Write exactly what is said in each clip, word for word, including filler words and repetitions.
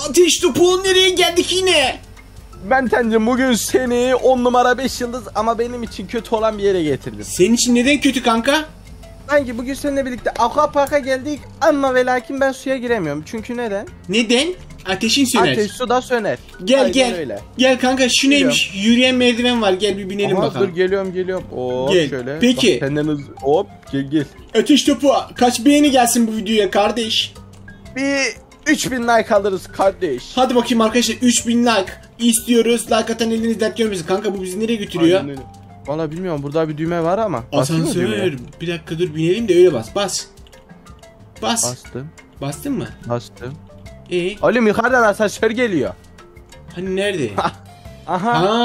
Ateş topu, nereye geldik yine? Ben Ten'cim bugün seni on numara beş yıldız ama benim için kötü olan bir yere getirdim. Senin için neden kötü kanka? Sanki bugün seninle birlikte aquapark'a geldik ama ve lakin ben suya giremiyorum. Çünkü neden? Neden? Ateşin söner. Ateş suda söner. Gel Aynen gel. Öyle. Gel kanka, şu neymiş? Yürüyen merdiven var, gel bir binelim Aha, bakalım. dur geliyorum geliyorum. Hop Gel. şöyle. Peki. Bak, senden hız. Hop gel gel. Ateş topu, kaç beğeni gelsin bu videoya kardeş? Bir üç bin like alırız kardeş. Hadi bakayım arkadaşlar, üç bin like istiyoruz. Like atan eliniz dert görmesin. Kanka bu bizi nereye götürüyor? Aynen öyle. Valla bilmiyorum, burada bir düğme var ama. Basayım mı düğmeye? Asansör. Bir dakika dur, binelim de öyle bas. Bas. Bas. Bastım. Bastın mı? Bastım. Ee, Oğlum yukarıdan asansör geliyor. hani nerede? Aha. Ha.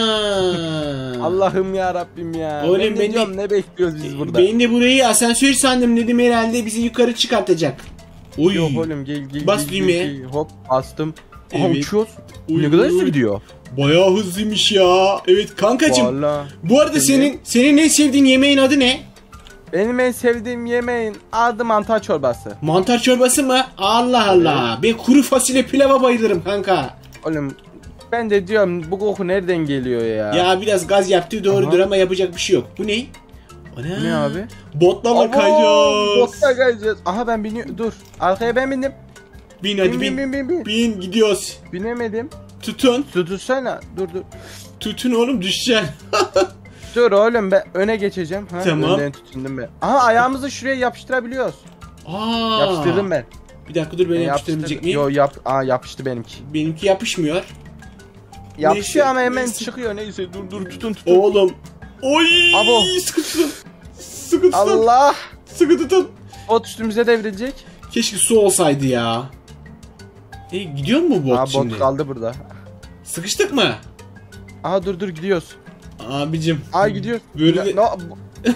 Allah'ım ya Rabbim ya. Oğlum, ben de ben de- diyorum, ne bekliyoruz biz burada? Ben de burayı asansör sandım, dedim herhalde bizi yukarı çıkartacak. Oy. Yok oğlum gel gel. Bas gel, düğmeye. gel, gel. Hop bastım. Aha Evet. uçuyoruz. Oy, Ne kadar oy, hızlı oy. gidiyor. Bayağı hızlıymış ya. Evet kankacım. Valla. Bu arada Senin- senin senin en sevdiğin yemeğin adı ne? Benim en sevdiğim yemeğin adı mantar çorbası. Mantar çorbası mı? Allah Allah. Ben kuru fasulye pilava bayılırım kanka. Oğlum ben de diyorum bu koku nereden geliyor ya? Ya biraz gaz yaptı doğrudur Aha. ama yapacak bir şey yok. Bu ne? Ana. Ne abi? Botlarla Abo, kayacağız. Botla kayacağız. Aha ben biniyorum. Dur. Arkaya ben bindim. Bin hadi Bin bin. bin bin bin. bin. Bin gidiyoruz. Binemedim. Tutun. Tutursana. Dur dur. Tutun oğlum, düşeceksin. Dur oğlum ben öne geçeceğim. Ha, Tamam. Önden tutundum ben. Aha ayağımızı şuraya yapıştırabiliyoruz. Aa. Yapıştırdım ben. Bir dakika dur, ben Ben yapıştırabilecek miyim? Yo yap. Aa yapıştı benimki. Benimki yapışmıyor. Yapışıyor Neyse, ama hemen neyse. çıkıyor. Neyse dur dur tutun tutun. Oğlum. Oy. Abo. Sıkı tutun. Sıkı tutun. Allah. Sıkı tutun. Bot üstümüze devrilecek. Keşke su olsaydı ya. E gidiyor mu bu bot Aa şimdi? bot kaldı burada. Sıkıştık mı? Aha dur dur gidiyoruz. Abicim. Aa gidiyoruz. Böyle de- No, bu-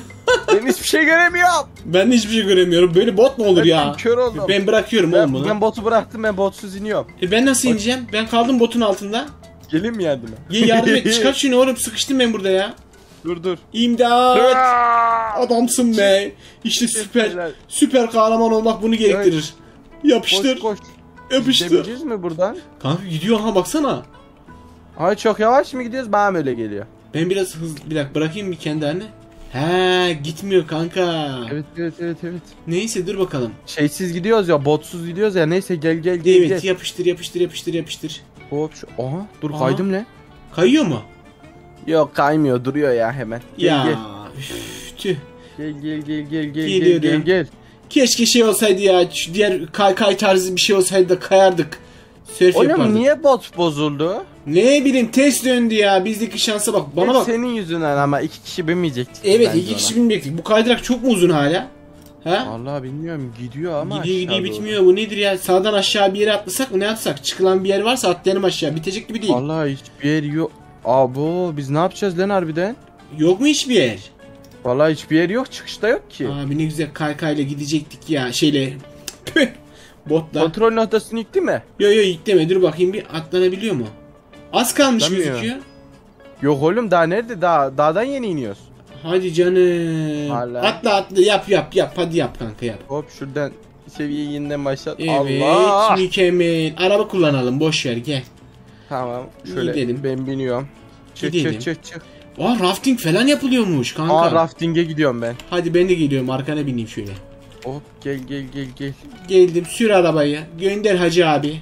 ben hiçbir şey göremiyorum. Ben de hiçbir şey göremiyorum. Böyle bot mu olur Ben ya? kör oldum. Ben bırakıyorum Ben, oğlum bunu. ben botu bıraktım, ben botsuz iniyorum. E ben nasıl ineceğim? Ben kaldım botun altında. Gelin mi yardıma? Ye yardım et. Çıkart şunu oğlum. Sıkıştım ben burada ya. Dur dur. İmdat. Adamsın be. İşte süper. Şeyler. Süper kahraman olmak bunu gerektirir. Yapıştır. Koş koş. Yapıştır. Gidebileceğiz mi buradan? Kanka gidiyor ha, baksana. Ay çok yavaş mı gidiyoruz? Bana mı öyle geliyor? Ben biraz hızlı, bir dakika bırakayım bir kendi haline. He gitmiyor kanka. Evet evet evet evet. Neyse dur bakalım. Şeysiz gidiyoruz ya, botsuz gidiyoruz ya. Neyse gel gel gel Evet gel. yapıştır yapıştır yapıştır yapıştır. Hop şu. Aha dur Aha. kaydım ne? Kayıyor mu? Yok kaymıyor, duruyor ya hemen. Gel Ya gel. üf, tüh. Gel gel gel gel gel Geliyorum. gel gel gel. Keşke şey olsaydı ya, şu diğer kay kay tarzı bir şey olsaydı da kayardık. Sörf Oğlum yapardık. niye bot bozuldu? Ne bileyim, test döndü ya, bizdeki şansa bak, bana Hep bak. senin yüzünden ama iki kişi binmeyecektik. Evet bence iki ona. kişi binmeyecektik. Bu kaydırak çok mu uzun hala? Ha? Vallahi bilmiyorum, gidiyor ama Gidiyor gidiyor aşağı doğru. bitmiyor, bu nedir ya? Sağdan aşağı bir yere atlasak mı, ne yapsak? Çıkılan bir yer varsa atlayalım aşağı, bitecek gibi değil. Vallahi hiçbir yer yok. Abo biz ne yapacağız lan harbiden? Yok mu hiçbir yer? Vallahi hiçbir yer yok, çıkışta yok ki. Abi ne güzel kaykayla gidecektik ya, şeyle. Püh. Botla. Kontrol noktasını yıktı mı? Yo yo yükleme, dur bakayım bir, atlanabiliyor mu? Az kalmış Atlamıyor. gözüküyor. Yok oğlum daha nerede? Daha dağdan yeni iniyoruz. Hadi canım. Hala. Atla atla, yap yap yap, hadi yap kanka yap. Hop şuradan seviyeyi yeniden başlat. Evet Allah. mükemmel. Araba kullanalım, boş ver gel. Tamam şöyle Gidelim. ben biniyorum. Çık Gidelim. çık çık çık. Aa rafting falan yapılıyormuş kanka. Aa rafting'e gidiyorum ben. Hadi ben de geliyorum, arkana bineyim şöyle. Hop gel gel gel gel. Geldim, sür arabayı. Gönder hacı abi.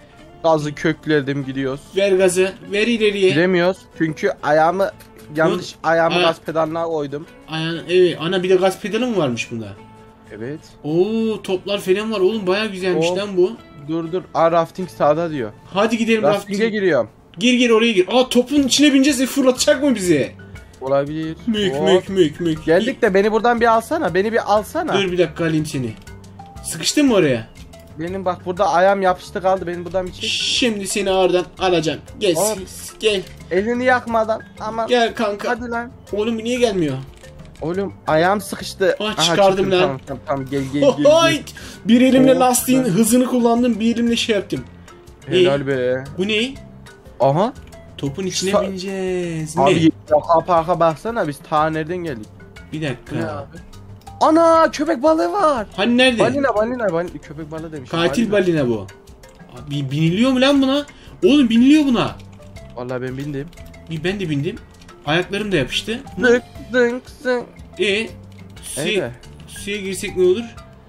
Gazı kökledim, gidiyoruz. Ver gazı, ver ileriye. Gidemiyoruz çünkü ayağımı yanlış ayağımı Aa. gaz pedalına koydum. Ayağın, evet ana, bir de gaz pedalı mı varmış bunda? Evet. Oo toplar falan var oğlum, baya güzelmiş Hop. lan bu. Dur dur. Aa rafting sağda diyor. Hadi gidelim Rafting'e rafting. giriyorum. Gir gir oraya gir. Aa topun içine bineceğiz ve fırlatacak mı bizi? Olabilir. Mük Hop. mük mük mük. Geldik de beni buradan bir alsana. Beni bir alsana. Dur bir dakika alayım seni. Sıkıştın mı oraya? Benim bak burada ayağım yapıştı kaldı. Beni buradan bir çek. Şimdi seni ağırdan alacağım. Gel Hop. gel. Elini yakmadan. Ama Gel kanka. hadi lan. Oğlum niye gelmiyor? Oğlum ayağım sıkıştı. Ah, Aha, çıkardım çıktım. lan. Tamam tamam, tamam. Gel gel gel. Hohoy! gel. Bir elimle Hop. lastiğin hızını kullandım, bir elimle şey yaptım. Helal be. Bu ne? Aha. Topun içine Sa- bineceğiz. Ne? Abi yaka parka baksana, biz ta nereden geldik? Bir dakika. Ne abi? Ana köpek balığı var. Hani nerede? Balina balina balina köpek balığı demiş. Katil balina bu. Abi biniliyor mu lan buna? Oğlum biniliyor buna. Vallahi ben bindim. Bir ben de bindim. Ayaklarım da yapıştı. Zınk zınk zınk. E suya, Evet. suya girsek ne olur?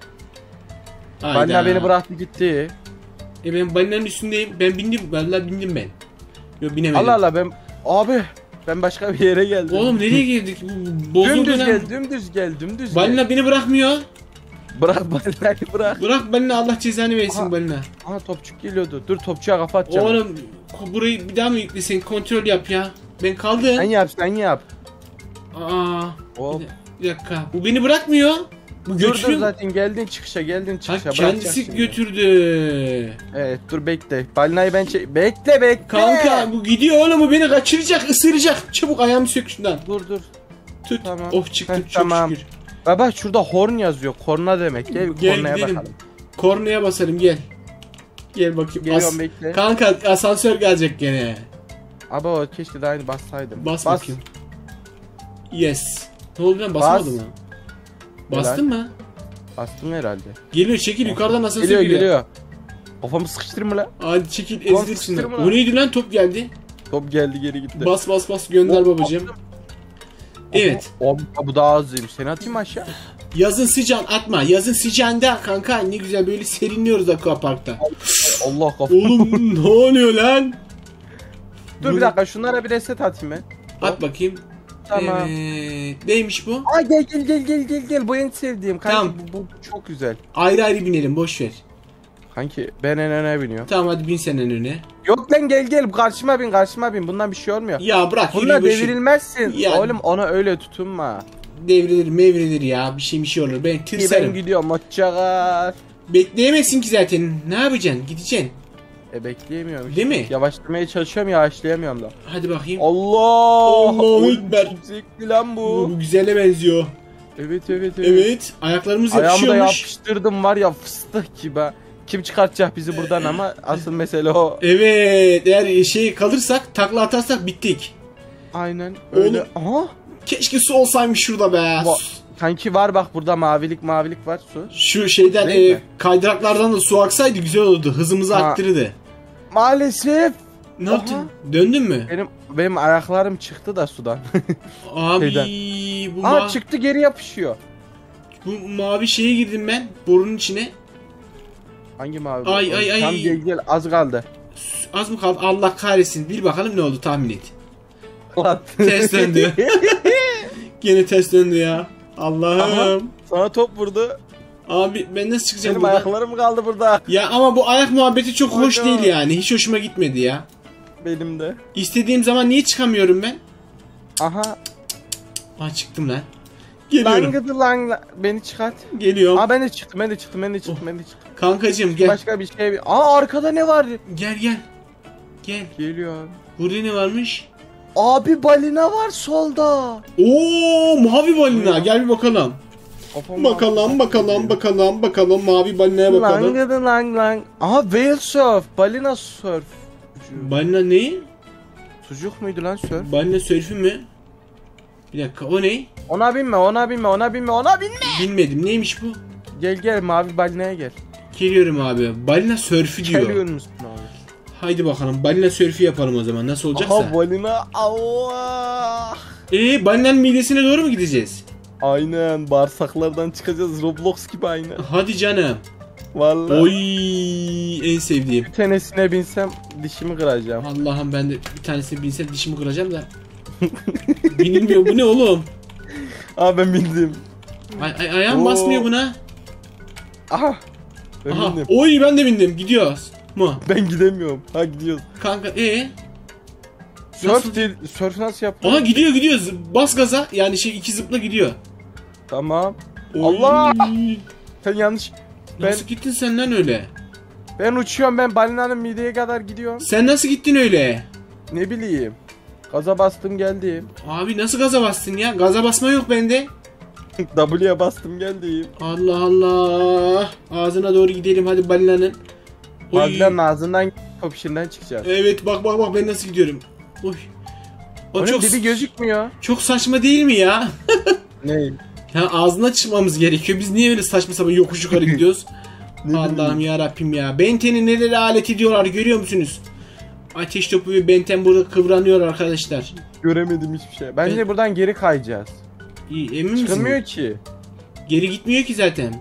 Balina beni bıraktı gitti. E ben balinanın üstündeyim. Ben bindim. Vallahi bindim ben. Yok binemedim. Allah Allah ben abi ben başka bir yere geldim. Oğlum nereye girdik? Bu- Bozuldu Dümdüz lan. gel, dümdüz gel, dümdüz Balina gel. beni bırakmıyor. Bırak balinayı bırak. Bırak balina, Allah cezanı versin Aha. balina. Aha topçuk geliyordu. Dur topçuya kafa atacağım. Oğlum ko- burayı bir daha mı yüklesen? Kontrol yap ya. Ben kaldım. Sen yap, sen yap. Aa. Hop. Bir, bir dakika. Bu beni bırakmıyor. Bu Dur dur götürüyor. zaten geldin çıkışa, geldin Ha, çıkışa. Bırakacak kendisi şimdi. götürdü. Evet dur bekle. Balinayı ben çek. Bekle bekle. Kanka bu gidiyor oğlum, bu beni kaçıracak, ısıracak. Çabuk ayağımı sök şundan. Dur dur. Tut. Tamam. Oh çıktım Heh, çok tamam. şükür. Baba şurada horn yazıyor. Korna demek. Gel, Gel kornaya gidelim. bakalım. Kornaya basarım gel. Gel bakayım. Geliyorum As- bekle. Kanka asansör gelecek gene. Abi o keşke daha aynı bassaydım. Bas, bakayım. Yes. Ne oldu lan, Bas. basmadı mı? Bastın mı? Bastım herhalde. Geliyor, çekil yukarıdan asansör Geliyor geliyor. geliyor. Kafamı sıkıştırma lan. Hadi çekil, Ulan ezdir sıkıştırma şunu. lan. O neydi lan, top geldi. Top geldi geri gitti. Bas bas bas gönder Hop, babacığım. Evet. O, bu daha hızlıymış. Seni atayım mı aşağı? Yazın sıcağın atma. Yazın sıcağında kanka ne güzel böyle serinliyoruz aquaparkta. Allah kafamı. Oğlum ne oluyor lan? Dur bir dakika şunlara bir reset atayım ben. At bakayım. Tamam. Evet. Neymiş bu? Aa gel gel gel gel gel gel bu en sevdiğim. Kanki Tamam. bu, bu çok güzel. Ayrı ayrı binelim, boş ver. Kanki ben en öne biniyorum. Tamam hadi bin sen en öne. Yok lan gel gel karşıma bin karşıma bin. Bundan bir şey olmuyor. Ya bırak Bununla yürü boşu. devrilmezsin. Ya. Oğlum ona öyle tutunma. Devrilir mevrilir ya, bir şey bir şey olur. Ben İyi ben tırsarım. gidiyorum hoşçakal. Bekleyemezsin ki zaten. Ne yapacaksın? Gideceksin. E bekleyemiyorum. Değil mi? Yavaşlamaya çalışıyorum yavaşlayamıyorum da. Hadi bakayım. Allah! Allahu Oy, Ekber. Yüksekli lan bu. Bu güzele benziyor. Evet evet evet. Evet. Ayaklarımız Ayağımı da yapışıyormuş. yapıştırdım var ya fıstık gibi. Kim çıkartacak bizi buradan ama asıl mesele o. Evet. Eğer şey kalırsak, takla atarsak bittik. Aynen öyle. Aha. Keşke su olsaymış şurada be. Va- Kanki var bak burada mavilik mavilik var su. Şu şeyden Değil e, mi? kaydıraklardan da su aksaydı güzel olurdu. Hızımızı Ha. arttırırdı. Maalesef. Ne Aha. yaptın? Döndün mü? Benim benim ayaklarım çıktı da sudan. Abi Şeyden. bu, Aa ma- çıktı geri yapışıyor. bu mavi şeye girdim ben. Borunun içine. Hangi mavi? Ay, ay, ay. Tam gel gel az kaldı. Az mı kaldı? Allah kahretsin. Bil bakalım ne oldu, tahmin et. Lan. Ters döndü. Gene ters döndü ya. Allah'ım. Sana top vurdu. Abi ben nasıl çıkacağım Benim buradan? ayaklarım kaldı burada. Ya ama bu ayak muhabbeti çok hoş Ana. değil yani. Hiç hoşuma gitmedi ya. Benim de. İstediğim zaman niye çıkamıyorum ben? Aha. Aa çıktım lan. Geliyorum. Langıdı lang lang. Beni çıkart. Geliyorum. Aa ben de çıktım ben de çıktım ben de çıktım ben de çıktım. Kankacığım gel. Başka bir şey. Aa arkada ne var? Gel gel. Gel. Geliyor. Burada ne varmış? Abi balina var solda. Oo mavi balina. Buyurun. Gel bir bakalım. Kafam Bakalım bakalım bakalım bakalım mavi balinaya bakalım. Langıdı lang lang. Aha whale surf. Balina surf. Balina ne? Sucuk muydu lan surf? Balina sörfü mü? Bir dakika o ne? Ona binme ona binme ona binme ona binme. Bilmedim, neymiş bu? Gel gel mavi balinaya gel. Geliyorum abi. Balina sörfü diyor. Geliyor musun abi? Haydi bakalım balina sörfü yapalım o zaman, nasıl olacaksa. Aha balina Allah. Eee balinanın midesine doğru mu gideceğiz? Aynen bağırsaklardan çıkacağız Roblox gibi aynı. Hadi canım. Vallahi. Oy en sevdiğim. Bir tanesine binsem dişimi kıracağım. Allah'ım ben de bir tanesini binsem dişimi kıracağım da. Binilmiyor, bu ne oğlum? Aa ben bindim. Ay, ay ayağım Oo. basmıyor buna. Aha. Ben Aha. bindim. Oy ben de bindim. Gidiyoruz mu? Ben gidemiyorum. Ha gidiyoruz. Kanka ee? Surf Nasıl? değil. Surf nasıl yapıyor? Aha gidiyor gidiyor. Z- Bas gaza. Yani şey iki zıpla gidiyor. Tamam. Oy. Allah! Sen yanlış. Ben Nasıl gittin sen lan öyle? ben uçuyorum ben balinanın mideye kadar gidiyorum. Sen nasıl gittin öyle? Ne bileyim. Gaza bastım geldim. Abi nasıl gaza bastın ya? Gaza basma yok bende. W'ye bastım geldim. Allah Allah. Ağzına doğru gidelim hadi balinanın. Oy. Balinanın ağzından kopuşundan çıkacağız. Evet bak bak bak ben nasıl gidiyorum. Oy. O Onun çok dibi gözükmüyor. çok saçma değil mi ya? Ne? Ya ağzına çıkmamız gerekiyor. Biz niye böyle saçma sapan yokuş yukarı gidiyoruz? Ne Allah'ım bileyim. ya Rabbim ya. Benten'i nelere alet ediyorlar görüyor musunuz? Ateş topu ve Benten burada kıvranıyor arkadaşlar. Göremedim hiçbir şey. Bence Ben- buradan geri kayacağız. İyi, emin misin? Çıkılmıyor ki. Geri gitmiyor ki zaten.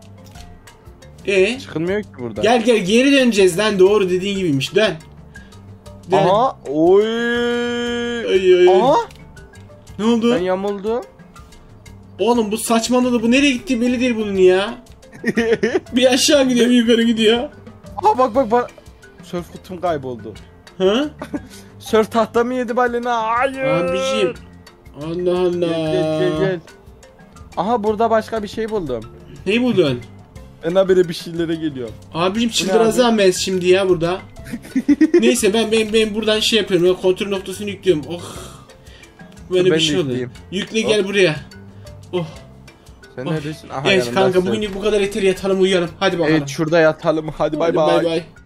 E Çıkılmıyor ki buradan. gel gel geri döneceğiz lan, doğru dediğin gibiymiş. Dön. Dön. Aha. Oy. Ay, ay, ay. Aha. Ne oldu? Ben yamuldum. Oğlum bu saçmaladı, bu nereye gitti belli değil bunun ya. Bir aşağı gidiyor bir yukarı gidiyor. Aha bak bak bak. Sörf kutum kayboldu. Ha? Sörf tahtamı yedi balina. Hayır. Abicim. Allah Allah. Gel gel gel gel. Aha burada başka bir şey buldum. Ne buldun? Ben habire bir şeylere geliyorum. Abicim Bu ne çıldıracağım ben şimdi ya burada. Neyse ben ben ben buradan şey yapıyorum. Ben kontrol noktasını yüklüyorum. Oh. Böyle Ben bir de şey oldu. yükleyeyim. Yükle gel buraya. Oh. Sen Oh. neredesin? Aha, Evet yanımdasın. kanka bugün bu kadar yeter, yatalım uyuyalım. Hadi bakalım. Evet şurada yatalım. Hadi bay Hadi bay. bay.